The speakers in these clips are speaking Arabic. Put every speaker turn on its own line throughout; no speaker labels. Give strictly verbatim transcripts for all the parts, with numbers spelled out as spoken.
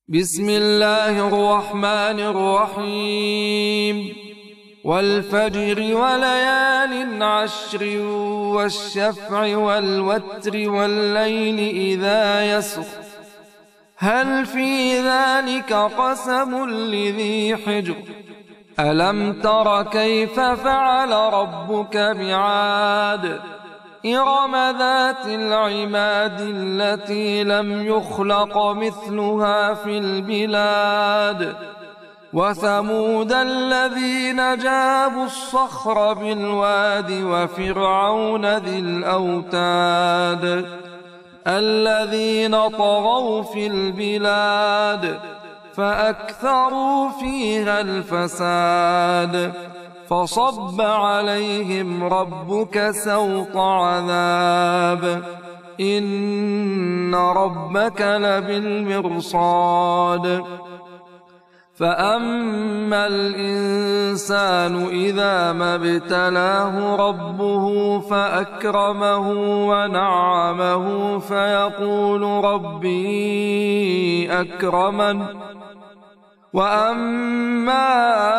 بسم الله الرحمن الرحيم والفجر وليال عشر والشفع والوتر والليل إذا يسر هل في ذلك قسم لذي حجر ألم تر كيف فعل ربك بعاد إرم ذات العماد التي لم يخلق مثلها في البلاد وثمود الذين جابوا الصخر بالواد وفرعون ذي الأوتاد الذين طغوا في البلاد فأكثروا فيها الفساد فصب عليهم ربك سوط عذاب إن ربك لبالمرصاد فأما الإنسان إذا ما ابتلاه ربه فأكرمه ونعمه فيقول ربي أكرمن وأما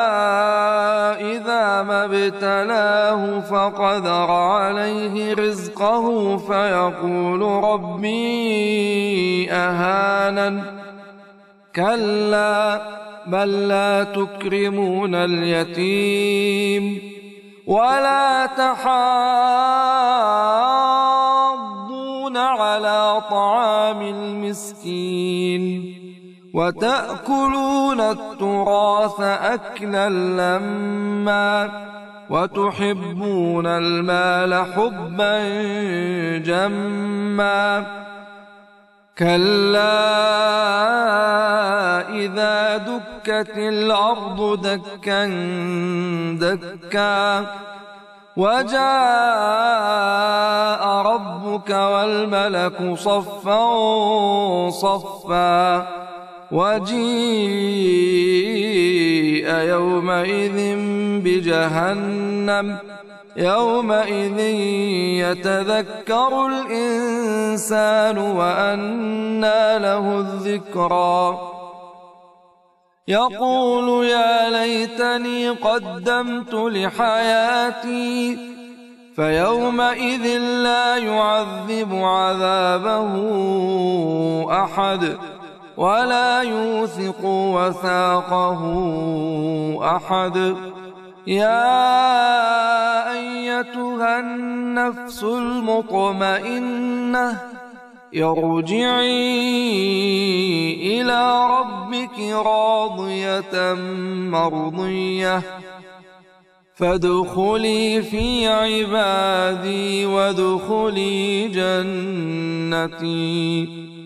إذا ما ابتلاه فقدر عليه رزقه فيقول ربي أهانن كلا بل لا تكرمون اليتيم ولا تحاضون على طعام المسكين وتأكلون التراث أكلا لما وتحبون المال حبا جما كلا إذا دكت الأرض دكا دكا وجاء ربك والملك صفا صفا وجيء يومئذ بجهنم يومئذ يتذكر الإنسان وأنى له الذكرى يقول يا ليتني قدمت لحياتي فيومئذ لا يعذب عذابه أحد ولا يوثق وثاقه أحد يا أيتها النفس المطمئنة ارجعي إلى ربك راضية مرضية فادخلي في عبادي وادخلي جنتي